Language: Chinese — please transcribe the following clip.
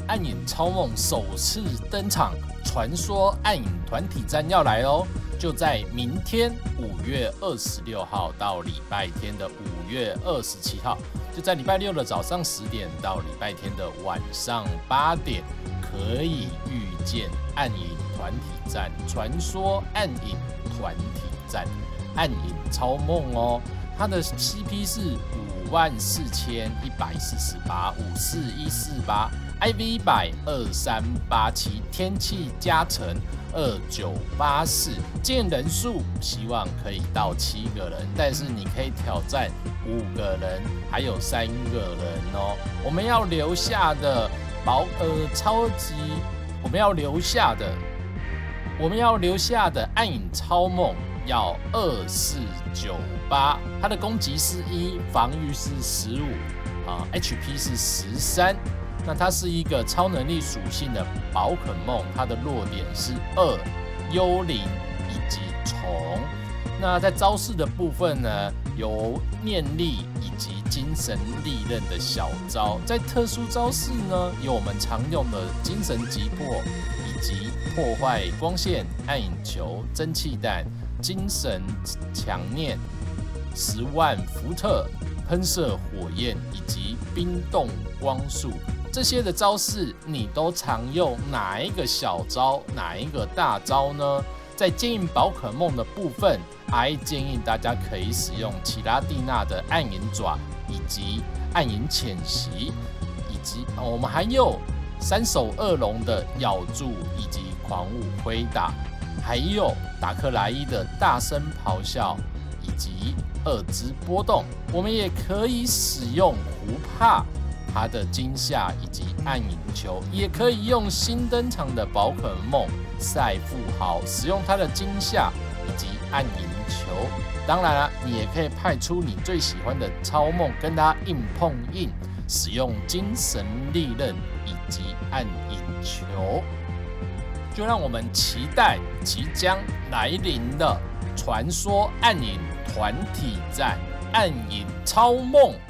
暗影超梦首次登场，传说暗影团体战要来哦！就在明天5月26号到礼拜天的5月27号，就在礼拜六的早上10点到礼拜天的晚上8点，可以遇见暗影团体战，传说暗影团体战，暗影超梦哦！它的 CP 是54000-148-54148，IV100-2387，天气加成2984，建人数希望可以到7个人，但是你可以挑战5个人，还有3个人哦。我们要留下的我们要留下的暗影超梦要2498，它的攻击是1，防御是15，HP 是13。那它是一个超能力属性的宝可梦，它的弱点是2、幽灵以及虫。那在招式的部分呢，有念力以及精神利刃的小招。在特殊招式呢，有我们常用的精神击破以及破坏光线、暗影球、蒸汽弹、精神强念、10万伏特、喷射火焰以及冰冻光束。这些的招式你都常用哪一个小招，哪一个大招呢？在接应宝可梦的部分，建议大家可以使用奇拉蒂娜的暗影爪以及暗影潜袭，以及我们还有3手恶龙的咬住以及狂舞挥打，还有达克莱伊的大声咆哮以及2之波动。我们也可以使用胡帕它的惊吓以及暗影球，也可以用新登场的宝可梦赛富豪使用它的惊吓以及暗影球。当然了，你也可以派出你最喜欢的超梦跟它硬碰硬，使用精神利刃以及暗影球。就让我们期待即将来临的传说暗影团体战，暗影超梦。